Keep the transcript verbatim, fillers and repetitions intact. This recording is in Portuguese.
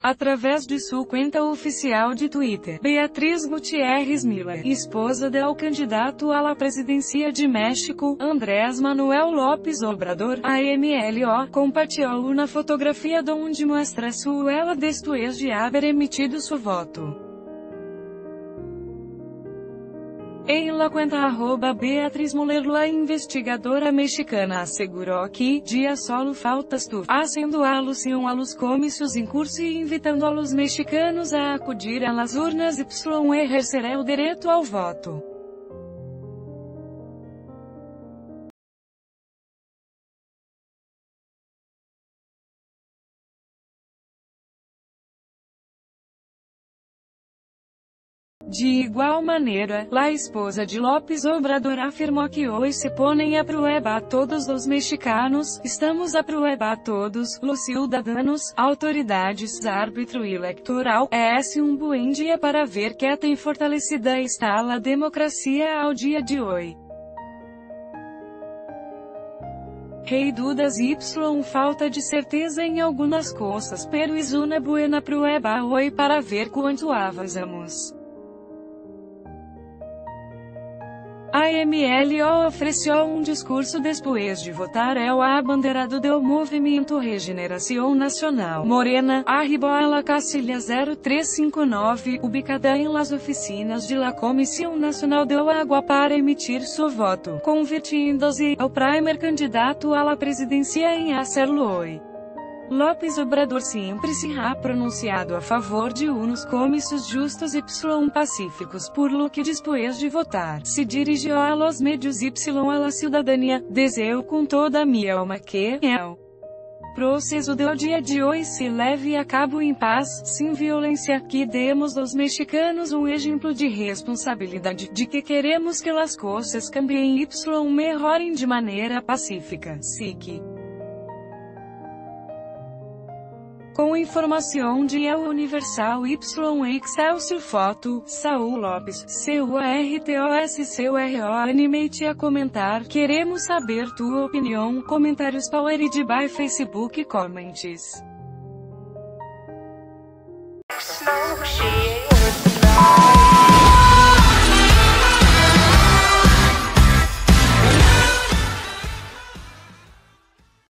Através de sua conta oficial de Twitter, Beatriz Gutierrez Miller, esposa do candidato à la presidência de México, Andrés Manuel López Obrador, A M L O, compartilhou uma fotografia onde mostra sua depois de haver emitido seu voto. Em la cuenta arroba Beatriz Muller, la investigadora mexicana assegurou que, dia solo faltas tu, haciendo alusión a los comicios em curso e invitando a los mexicanos a acudir a las urnas y ejercer el direito ao voto. De igual maneira, a esposa de López Obrador afirmou que hoje se põem a prueba a todos os mexicanos, estamos a prueba a todos, los ciudadanos, autoridades, árbitro eleitoral, é esse um bom dia para ver que tem fortalecida está a democracia ao dia de hoje. Rei Dudas y falta de certeza em algumas coisas, pero es una buena prueba hoje para ver quanto avançamos. A M L O ofereceu um discurso depois de votar el abanderado do Movimento Regeneración Nacional, Morena, arribou a la casilla zero três cinco nove, ubicada em las oficinas de la Comisión Nacional do Agua para emitir seu voto, convirtiendo-se ao primer candidato a la presidencia em hacerlo hoy. López Obrador sempre se ha pronunciado a favor de unos comícios justos y pacíficos, por lo que depois de votar, se dirigiu a los medios y a la ciudadanía, deseo com toda a minha alma que, el processo do dia de hoje se leve a cabo em paz, sem violência, que demos aos mexicanos um exemplo de responsabilidade, de que queremos que as coisas cambiem y melhorem de maneira pacífica, S I C. Com informação de El Universal y Excelsior Foto, Saul Lopes, C U A R T O S C U R O Animate a comentar, queremos saber tua opinião, comentários powered by Facebook Comments.